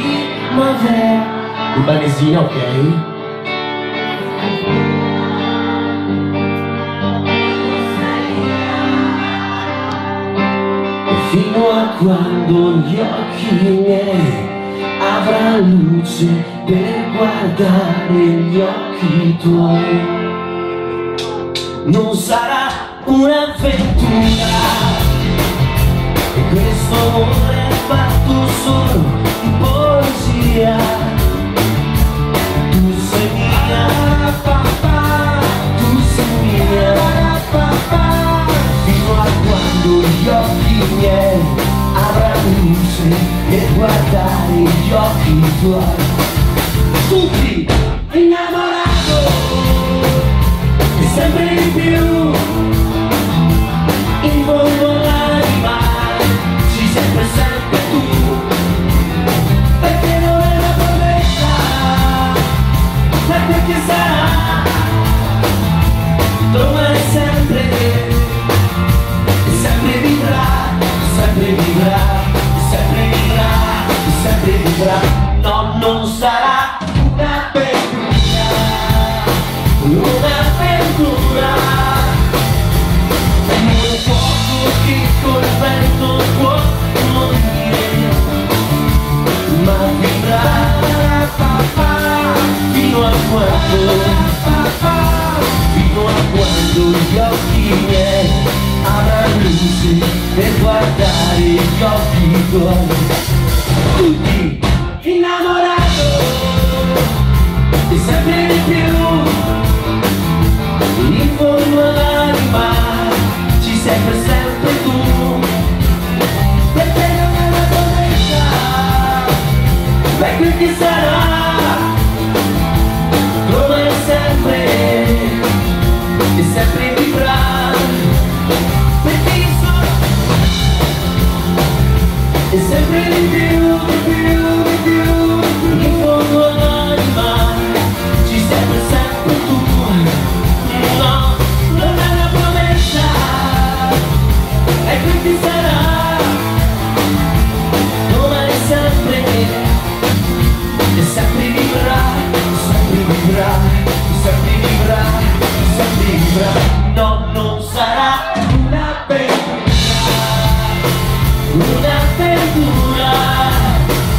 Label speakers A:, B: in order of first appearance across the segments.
A: primavera. Urbanesina, ok? Fino a quando gli occhi miei avranno luce per guardare gli occhi tuoi. Non sarà un'avventura, e questo amore è fatto solo di poesia. Tu sei mia, tu sei mia, fino a quando gli occhi miei avranno luce per guardare gli occhi tuoi. Tutti innamorato e sempre di più, in fondo all'anima ci sei sempre tu, perché non è una promessa, ma perché sarà, domani sempre, e sempre vivrà, sempre vivrà, sempre vivrà, sempre vivrà. No, non sarà un'avventura, un'avventura, un fuoco che col vento può morire, ma vivrà fino a quando gli occhi miei avranno luce per guardare gli occhi tuoi. Tutti innamorato e sempre di più, in fondo all'anima ci sei per sempre tu, perché non è una promessa, ma è quel che sarà, come sempre, e sempre vivrà, perché sono, e sempre di più, di più, di più, in fondo all'anima ci sei per sempre tu. No, non è una promessa, è quel che sarà, come sempre, e sempre vivrà, sempre vivrà, sempre vivrà, sempre vivrà. No, non sarà un'avventura, un'avventura,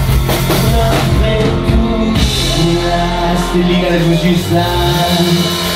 A: un'avventura. Sti liga del musicista.